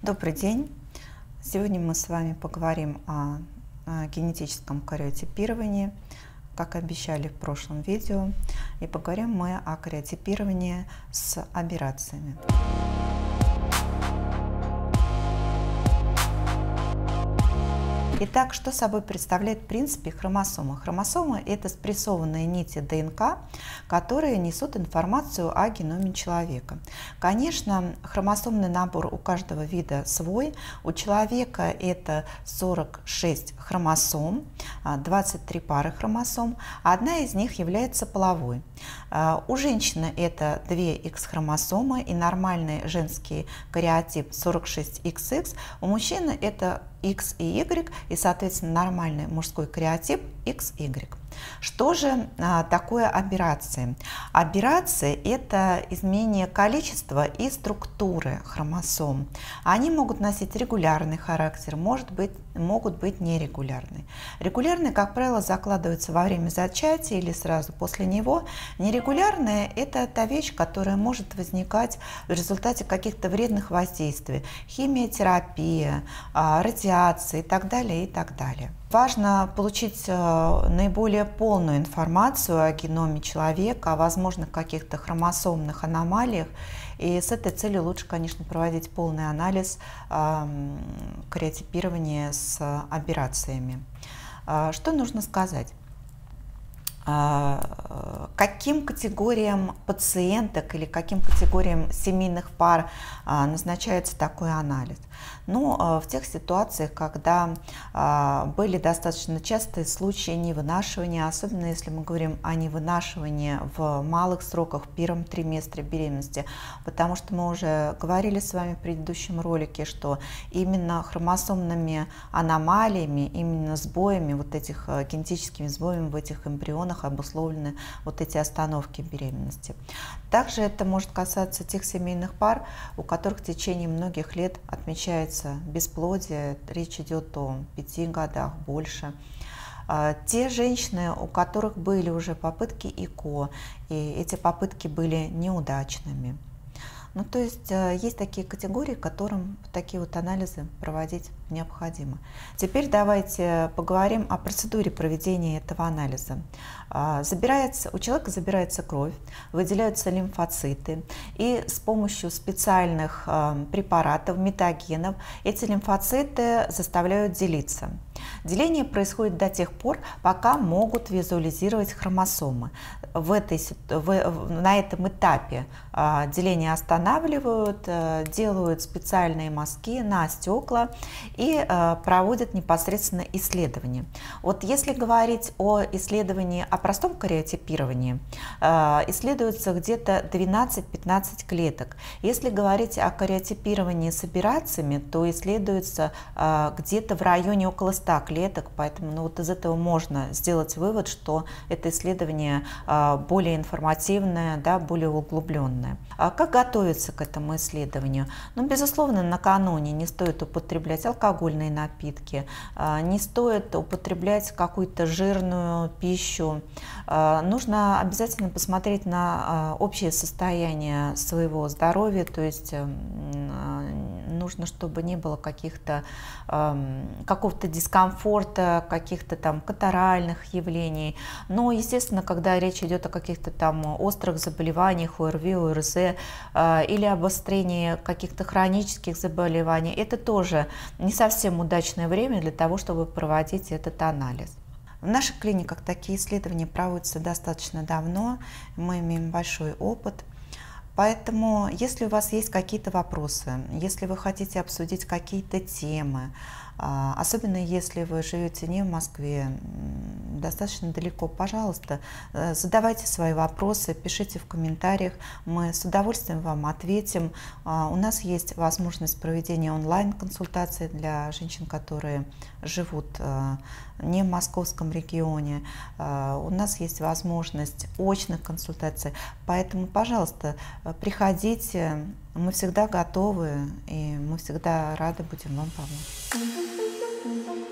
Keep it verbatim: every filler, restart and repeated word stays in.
Добрый день! Сегодня мы с вами поговорим о, о генетическом кариотипировании, как обещали в прошлом видео, и поговорим мы о кариотипировании с аберрациями. Итак, что собой представляет в принципе хромосома? Хромосомы – это спрессованные нити ДНК, которые несут информацию о геноме человека. Конечно, хромосомный набор у каждого вида свой. У человека это сорок шесть хромосом, двадцать три пары хромосом, а одна из них является половой. У женщины это две икс-хромосомы и нормальный женский кариотип сорок шесть икс икс, у мужчины это X и Y, и, соответственно, нормальный мужской кариотип икс игрек. Что же а, такое аберрации? Аберрации – это изменение количества и структуры хромосом. Они могут носить регулярный характер, может быть, могут быть нерегулярные. Регулярные, как правило, закладываются во время зачатия или сразу после него. Нерегулярные – это та вещь, которая может возникать в результате каких-то вредных воздействий. Химиотерапия, радиация и так далее, и так далее. Важно получить наиболее полную информацию о геноме человека, о возможных каких-то хромосомных аномалиях. И с этой целью лучше, конечно, проводить полный анализ кариотипирования с аберрациями. Что нужно сказать? Каким категориям пациенток или каким категориям семейных пар назначается такой анализ? Ну, в тех ситуациях, когда были достаточно частые случаи невынашивания, особенно если мы говорим о невынашивании в малых сроках, в первом триместре беременности, потому что мы уже говорили с вами в предыдущем ролике, что именно хромосомными аномалиями, именно сбоями, вот этих генетическими сбоями в этих эмбрионах обусловлены вот эти остановки беременности. Также это может касаться тех семейных пар, у которых в течение многих лет отмечается бесплодие, речь идет о пяти годах, больше. Те женщины, у которых были уже попытки ИКО, и эти попытки были неудачными. Ну, то есть есть такие категории, которым такие вот анализы проводить необходимо. Теперь давайте поговорим о процедуре проведения этого анализа. Забирается, у человека забирается кровь, выделяются лимфоциты, и с помощью специальных препаратов, метагенов, эти лимфоциты заставляют делиться. Деление происходит до тех пор, пока могут визуализировать хромосомы. В этой, в, на этом этапе а, деление останавливают, а, делают специальные мазки на стекла и а, проводят непосредственно исследования. Вот если говорить о исследовании, о простом кариотипировании, а, исследуется где-то двенадцать-пятнадцать клеток. Если говорить о кариотипировании с аберрациями, то исследуется а, где-то в районе около ста клеток, поэтому ну, вот из этого можно сделать вывод, что это исследование а, более информативное, да, более углубленное. А как готовиться к этому исследованию? Ну, безусловно, накануне не стоит употреблять алкогольные напитки, не стоит употреблять какую-то жирную пищу. Нужно обязательно посмотреть на общее состояние своего здоровья, то есть нужно, чтобы не было каких-то какого-то дискомфорта, каких-то там катаральных явлений. Но, естественно, когда речь идет о каких-то там острых заболеваниях, ОРВИ, ОРЗ или обострении каких-то хронических заболеваний, это тоже не совсем удачное время для того, чтобы проводить этот анализ. В наших клиниках такие исследования проводятся достаточно давно, мы имеем большой опыт. Поэтому, если у вас есть какие-то вопросы, если вы хотите обсудить какие-то темы, особенно если вы живете не в Москве, достаточно далеко, пожалуйста, задавайте свои вопросы, пишите в комментариях, мы с удовольствием вам ответим. У нас есть возможность проведения онлайн-консультаций для женщин, которые живут не в московском регионе. У нас есть возможность очных консультаций, поэтому, пожалуйста, приходите, мы всегда готовы, и мы всегда рады будем вам помочь.